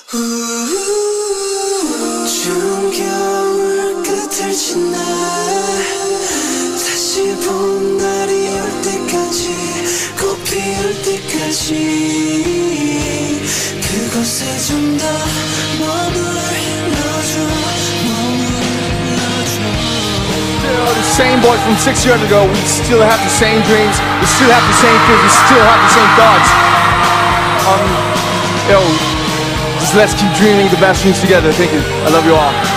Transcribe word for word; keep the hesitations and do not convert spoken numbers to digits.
추운 겨울 끝을 지나 다시 봄 날이 올 때까지 꽃 피울 때까지 그곳에 좀 더 머물러줘 머물러줘. Still the same boys from six years ago. We still have the same dreams. We still have the same fears. We still have the same thoughts. Um, yo, just let's keep dreaming the best dreams together. Thank you. I love you all.